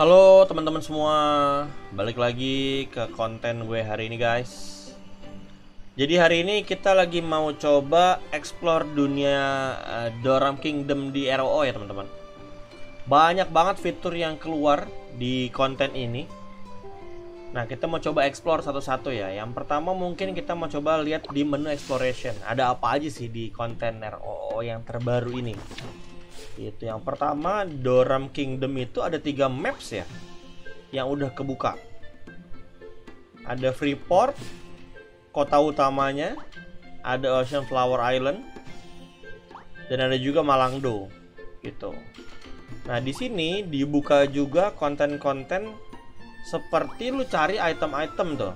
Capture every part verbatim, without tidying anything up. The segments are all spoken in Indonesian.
Halo teman-teman semua, balik lagi ke konten gue hari ini guys. Jadi hari ini kita lagi mau coba explore dunia uh, Doram Kingdom di R O O ya teman-teman. Banyak banget fitur yang keluar di konten ini. Nah kita mau coba explore satu-satu ya. Yang pertama mungkin kita mau coba lihat di menu exploration. Ada apa aja sih di konten R O O yang terbaru ini. Itu yang pertama, Doram Kingdom itu ada tiga maps ya yang udah kebuka. Ada Freeport, kota utamanya, ada Ocean Flower Island, dan ada juga Malangdo gitu. Nah di sini dibuka juga konten-konten seperti lu cari item-item tuh.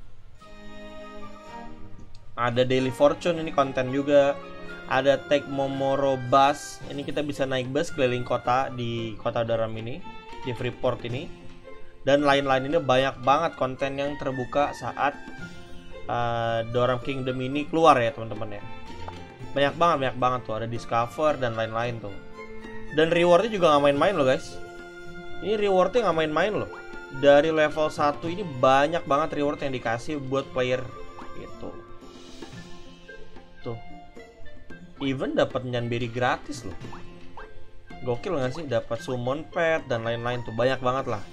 Ada Daily Fortune, ini konten juga. Ada Take Momoro Bus, ini kita bisa naik bus keliling kota di kota Doram ini, di Freeport ini. Dan lain-lain, ini banyak banget konten yang terbuka saat uh, Doram Kingdom ini keluar ya teman-teman ya. Banyak banget, banyak banget tuh, ada Discover dan lain-lain tuh. Dan rewardnya juga nggak main-main loh guys. Ini rewardnya nggak main-main loh. Dari level satu ini banyak banget reward yang dikasih buat player gitu. Tuh. Even dapat nyanberi gratis loh. Gokil nggak sih, dapat summon pet dan lain-lain tuh, banyak banget lah.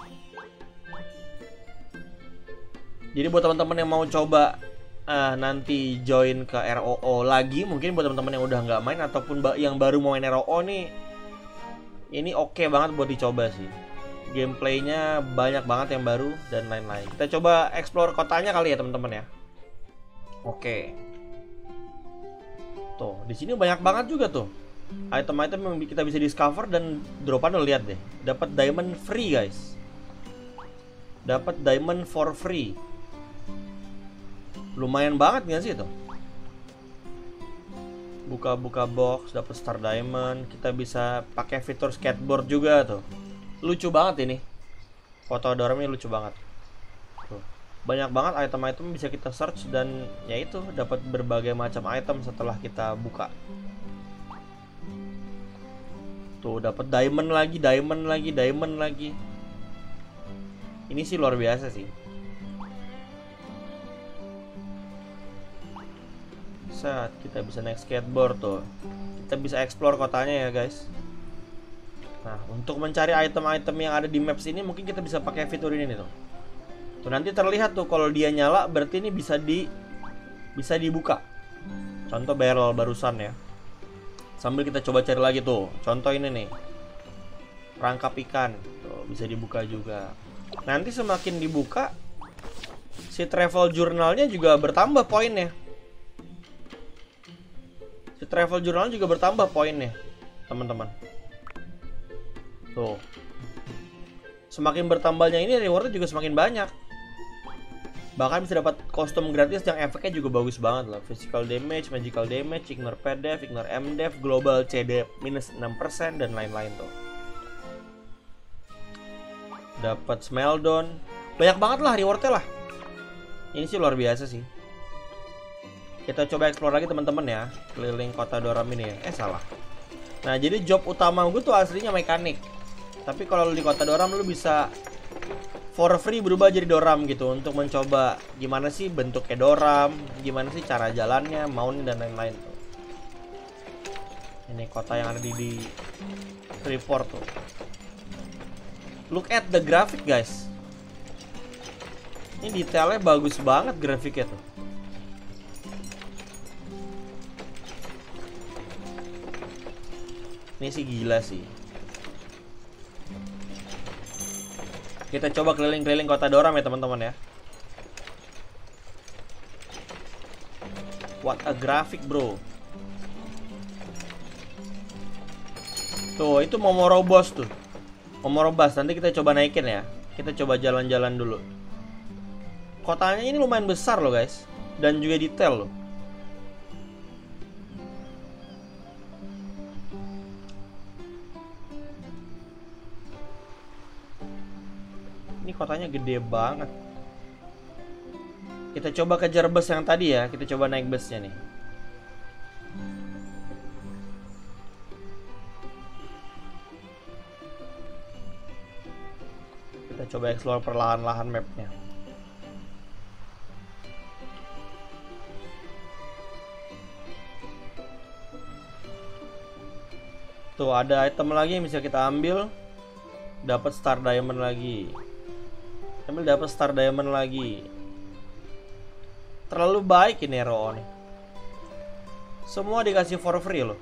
Jadi buat teman-teman yang mau coba uh, nanti join ke R O O lagi, mungkin buat teman-teman yang udah nggak main ataupun yang baru mau main R O O nih, ini oke okay banget buat dicoba sih. Gameplaynya banyak banget yang baru dan lain-lain. Kita coba explore kotanya kali ya teman-teman ya. Oke. Okay. Tuh, di sini banyak banget juga tuh item-item yang kita bisa discover dan dropan lo lihat deh. Dapat diamond free, guys. Dapat diamond for free. Lumayan banget nggak sih itu? Buka-buka box, dapat star diamond. Kita bisa pakai fitur skateboard juga tuh. Lucu banget ini. Foto Doram ini lucu banget. Tuh. Banyak banget item-item bisa kita search dan ya itu dapat berbagai macam item setelah kita buka. Tuh dapat diamond lagi, diamond lagi, diamond lagi. Ini sih luar biasa sih. Saat kita bisa naik skateboard tuh. Kita bisa explore kotanya ya guys. Nah, untuk mencari item-item yang ada di maps ini mungkin kita bisa pakai fitur ini nih tuh. Tuh nanti terlihat tuh kalau dia nyala berarti ini bisa di bisa dibuka. Contoh barrel barusan ya. Sambil kita coba cari lagi tuh. Contoh ini nih. Rangkap ikan. Tuh bisa dibuka juga. Nanti semakin dibuka si travel jurnalnya juga bertambah poinnya. Si travel jurnalnya juga bertambah poinnya, teman-teman. Tuh. Semakin bertambahnya ini rewardnya juga semakin banyak. Bahkan bisa dapat kostum gratis yang efeknya juga bagus banget loh. Physical damage, magical damage, ignore P D F, ignore M D F, global C D minus enam persen dan lain-lain tuh. Dapat Smeldon. Banyak banget lah rewardnya lah. Ini sih luar biasa sih. Kita coba explore lagi teman-teman ya. Keliling kota Doram ini ya. Eh salah. Nah jadi job utama gue tuh aslinya mekanik. Tapi kalau di kota Doram lu bisa for free berubah jadi Doram gitu. Untuk mencoba gimana sih bentuknya Doram, gimana sih cara jalannya, mount dan lain-lain tuh. Ini kota yang ada di, di Freeport tuh. Look at the graphic guys. Ini detailnya bagus banget grafiknya tuh. Ini sih gila sih. Kita coba keliling-keliling kota Doram ya teman-teman ya. What a graphic bro. Tuh itu Momoro Boss tuh. Momoro Bus, nanti kita coba naikin ya. Kita coba jalan-jalan dulu. Kotanya ini lumayan besar loh guys. Dan juga detail loh. Ini kotanya gede banget. Kita coba kejar bus yang tadi ya. Kita coba naik busnya nih. Kita coba explore perlahan-lahan mapnya. Tuh ada item lagi yang bisa kita ambil. Dapat star diamond lagi. Ambil dapat star diamond lagi. Terlalu baik ini R O nih. Semua dikasih for free loh.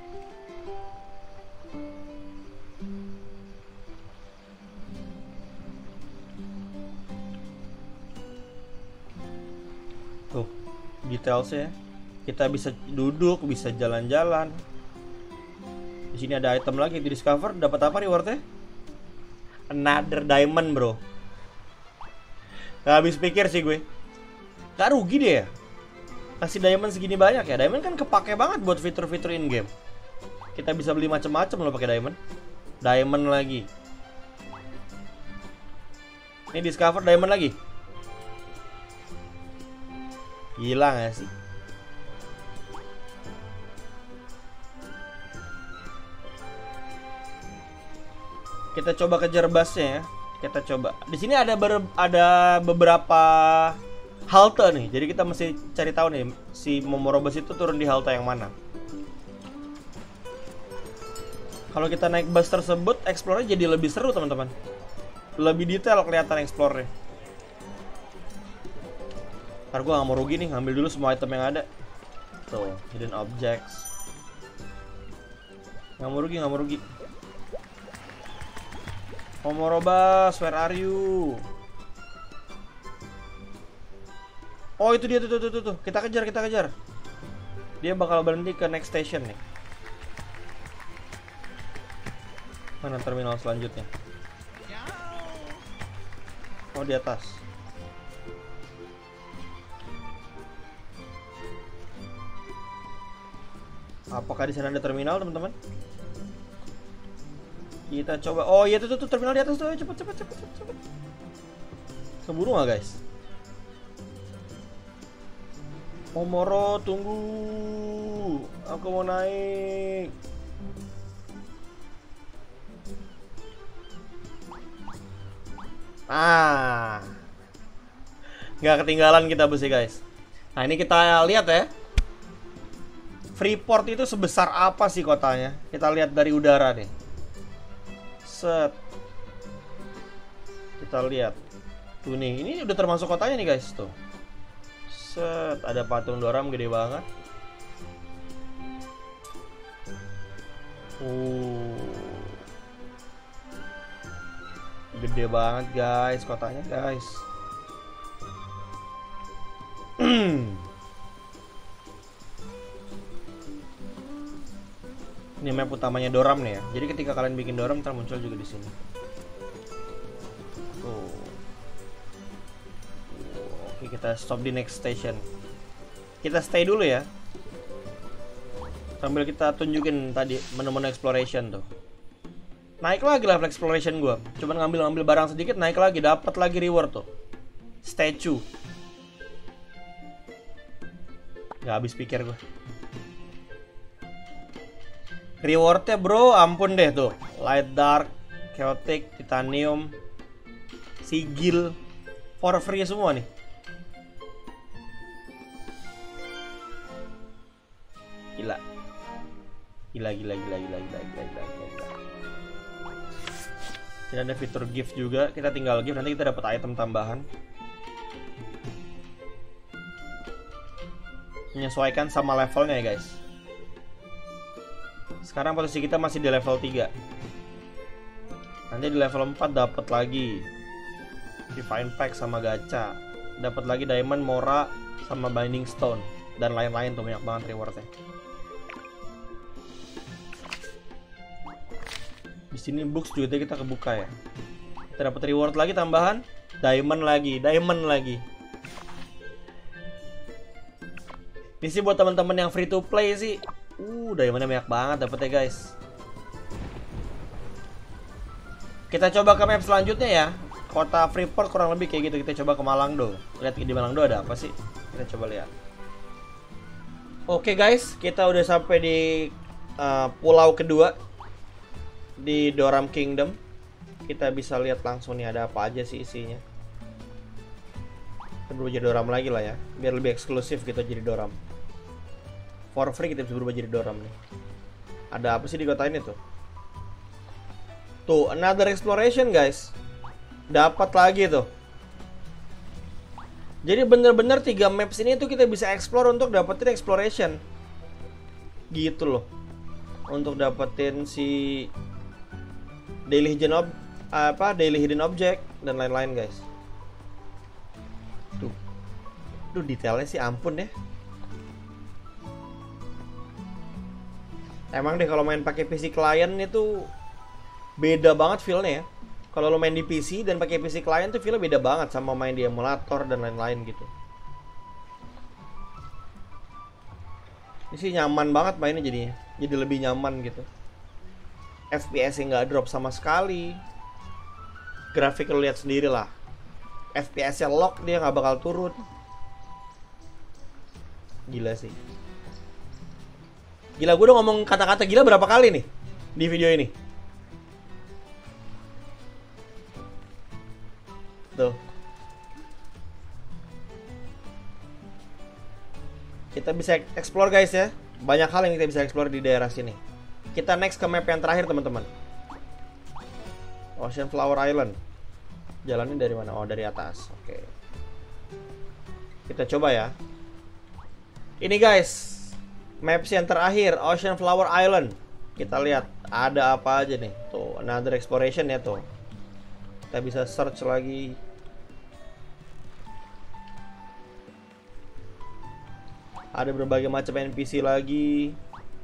Tuh, detailsnya. Kita bisa duduk, bisa jalan-jalan. Di sini ada item lagi di discover. Dapat apa rewardnya? Another diamond, bro. Gak habis pikir sih gue. Gak rugi deh ya. Kasih diamond segini banyak ya. Diamond kan kepake banget buat fitur-fitur in game. Kita bisa beli macam-macam loh pakai diamond. Diamond lagi. Ini discover diamond lagi. Gila gak sih? Kita coba kejar busnya ya. Kita coba. Di sini ada ber, ada beberapa halte nih. Jadi kita mesti cari tahu nih si Momorobus itu turun di halte yang mana. Kalau kita naik bus tersebut, explore-nya jadi lebih seru, teman-teman. Lebih detail kelihatan explore-nya. Ntar gue gak mau rugi nih, ngambil dulu semua item yang ada. Tuh, hidden objects. Gak mau rugi, gak mau rugi. Momorobus, where are you? Oh itu dia tuh, tuh tuh tuh, kita kejar kita kejar. Dia bakal berhenti ke next station nih. Mana terminal selanjutnya? Oh di atas. Apakah di sana ada terminal, teman-teman? Kita coba. Oh iya tuh, tuh tuh terminal di atas tuh. Cepet cepet cepet cepet. Keburu nggak guys? Momoro tunggu. Aku mau naik. Ah, nggak ketinggalan kita besi guys. Nah ini kita lihat ya. Freeport itu sebesar apa sih kotanya? Kita lihat dari udara nih. Set. Kita lihat. Tuh nih, ini udah termasuk kotanya nih guys tuh. Set, ada patung Doram gede banget. Uh. Gede banget guys kotanya guys. Ini map utamanya Doram nih ya. Jadi ketika kalian bikin Doram, ntar muncul juga di sini. Tuh. Oke, kita stop di next station. Kita stay dulu ya. Sambil kita tunjukin tadi menu-menu exploration tuh. Naik lagi level exploration gua. Cuman ngambil-ngambil barang sedikit, naik lagi, dapat lagi reward tuh. Statue. Gak habis pikir gua. Rewardnya bro, ampun deh tuh. Light Dark, Chaotic, Titanium, Sigil, for free semua nih. Gila. Gila, gila, gila, gila, gila, gila, gila, gila. Ini ada fitur gift juga. Kita tinggal gift, nanti kita dapat item tambahan. Menyesuaikan sama levelnya ya guys. Sekarang posisi kita masih di level tiga. Nanti di level empat dapat lagi Divine Pack sama gacha. Dapat lagi Diamond, Mora sama Binding Stone dan lain-lain tuh, banyak banget rewardnya. Di sini books juga kita kebuka ya. Kita dapat reward lagi tambahan, Diamond lagi, Diamond lagi. Ini sih buat teman-teman yang free to play sih. Uh, diamondnya banyak banget dapetnya guys. Kita coba ke map selanjutnya ya. Kota Freeport kurang lebih kayak gitu. Kita coba ke Malangdo. Lihat di Malangdo ada apa sih? Kita coba lihat. Oke guys, kita udah sampai di uh, pulau kedua di Doram Kingdom. kita bisa lihat langsung nih ada apa aja sih isinya. Kita berubah jadi Doram lagi lah ya, biar lebih eksklusif kita jadi Doram. For free kita bisa berubah jadi Doram nih. Ada apa sih di kota ini tuh? Tuh, another exploration guys. Dapat lagi tuh. Jadi bener-bener tiga maps ini tuh kita bisa explore untuk dapetin exploration. Gitu loh. Untuk dapetin si daily hidden ob apa daily hidden object dan lain-lain guys. Tuh. Tuh detailnya sih ampun ya. Emang deh kalau main pakai P C client itu beda banget feel-nya ya. Kalau lo main di P C dan pakai P C client tuh feel-nya beda banget sama main di emulator dan lain-lain gitu. Ini sih nyaman banget mainnya jadinya. Jadi lebih nyaman gitu. F P S-nya nggak drop sama sekali. Grafik lo lihat sendiri lah. F P S-nya lock, dia nggak bakal turun. Gila sih. Gila, gue udah ngomong kata-kata gila berapa kali nih di video ini. Tuh. Kita bisa explore guys ya. Banyak hal yang kita bisa explore di daerah sini. Kita next ke map yang terakhir teman-teman. Ocean Flower Island. Jalannya dari mana? Oh, dari atas. Oke. Kita coba ya. Ini guys, maps yang terakhir, Ocean Flower Island. Kita lihat ada apa aja nih. Tuh, another exploration ya tuh. Kita bisa search lagi. Ada berbagai macam N P C lagi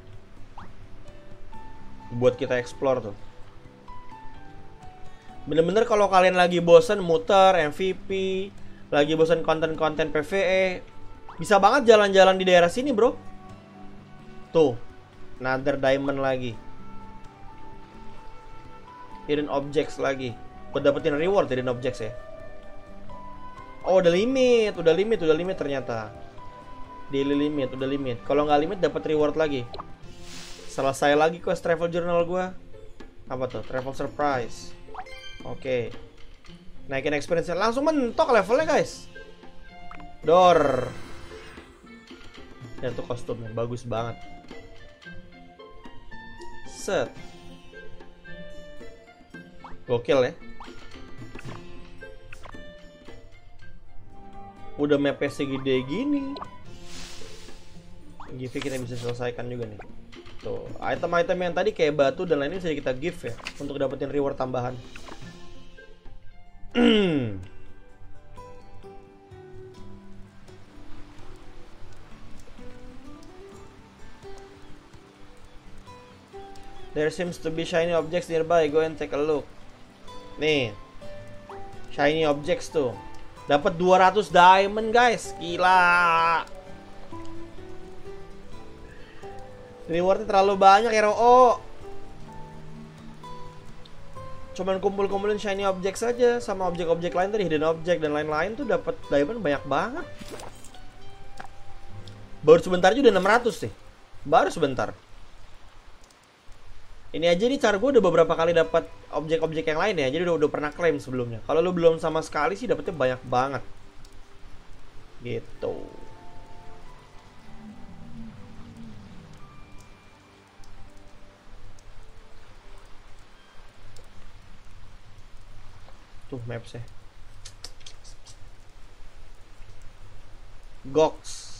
buat kita explore tuh. Bener-bener kalau kalian lagi bosen muter M V P, lagi bosen konten-konten P V E, bisa banget jalan-jalan di daerah sini bro. Tuh, another diamond lagi, hidden objects lagi. Buat dapetin reward hidden objects ya. Oh udah limit, udah limit, udah limit ternyata. Daily limit, udah limit. Kalau nggak limit dapat reward lagi. Selesai lagi quest travel journal gua. Apa tuh? Travel surprise. Oke. Naikin experience langsung mentok levelnya guys. Door. Ya tuh kostumnya bagus banget. Set. Gokil ya. Udah mapnya segede gini. Give kita bisa selesaikan juga nih. Tuh, item-item yang tadi kayak batu dan lainnya bisa kita give ya untuk dapetin reward tambahan. There seems to be shiny objects nearby. Go and take a look. Nih, shiny objects tuh. Dapat dua ratus diamond guys, gila. Rewardnya terlalu banyak R O. Cuman kumpul-kumpulin shiny object saja sama objek-objek lain tadi, hidden object dan lain-lain tuh dapat diamond banyak banget. Baru sebentar aja udah enam ratus sih. Baru sebentar. Ini aja nih cara gue udah beberapa kali dapat objek-objek yang lain ya. Jadi udah udah pernah klaim sebelumnya. Kalau lu belum sama sekali sih dapetnya banyak banget. Gitu. Tuh mapsnya. Gox.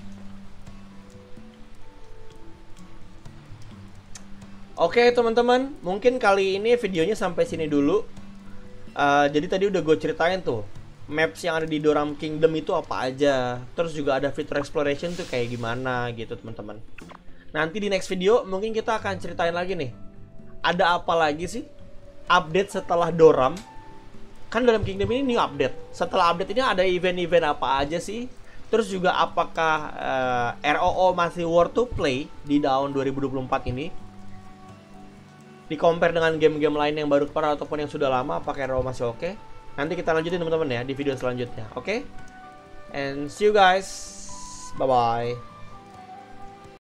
Oke teman-teman, mungkin kali ini videonya sampai sini dulu. uh, Jadi tadi udah gue ceritain tuh maps yang ada di Doram Kingdom itu apa aja. Terus juga ada fitur exploration tuh kayak gimana gitu teman-teman. Nanti di next video mungkin kita akan ceritain lagi nih, ada apa lagi sih update setelah Doram. Kan Doram Kingdom ini new update. Setelah update ini ada event-event apa aja sih. Terus juga apakah uh, R O O masih worth to play di tahun dua ribu dua puluh empat ini, di compare dengan game-game lain yang baru keluar ataupun yang sudah lama, apakah R O masih oke? Nanti kita lanjutin teman-teman ya di video selanjutnya, oke? Okay? And see you guys, bye bye.